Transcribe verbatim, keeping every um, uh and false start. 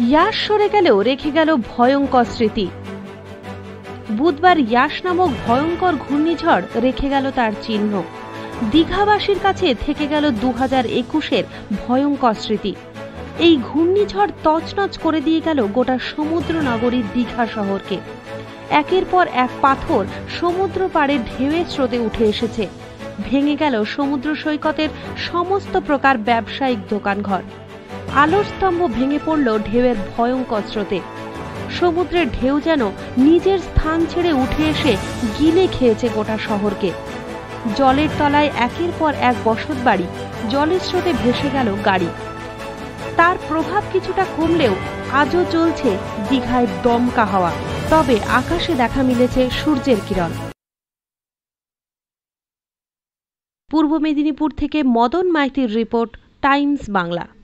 ইয়াস সরে গেলেও রেখে গেল ভয়ঙ্কর স্মৃতি। বুধবার ইয়াস নামক ভয়ঙ্কর ঘূর্ণিঝড় রেখে গেল তার চিহ্ন। দীঘাবাসীর কাছে থেকে গেল দু হাজার একুশের ভয়ঙ্কর স্মৃতি। এই ঘূর্ণিঝড় তছনছ করে দিয়ে গেল গোটা সমুদ্র নগরী দীঘা শহরকে। একের পর এক পাথর সমুদ্র পাড়ে ঢেউয়ের স্রোতে উঠে এসেছে। ভেঙে গেল সমুদ্র সৈকতের সমস্ত প্রকার ব্যবসায়িক দোকানঘর। আলোর স্তম্ভ ভেঙে পড়ল ঢেউয়ের ভয়ঙ্কর স্রোতে। সমুদ্রের ঢেউ যেন নিজের স্থান ছেড়ে উঠে এসে গিলে খেয়েছে গোটা শহরকে। জলের তলায় একের পর এক বসতবাড়ি, জলের স্রোতে ভেসে গেল গাড়ি। তার প্রভাব কিছুটা কমলেও আজও চলছে দীঘায় দমকা হাওয়া। তবে আকাশে দেখা মিলেছে সূর্যের কিরণ। পূর্ব মেদিনীপুর থেকে মদন মাইতির রিপোর্ট, টাইমস বাংলা।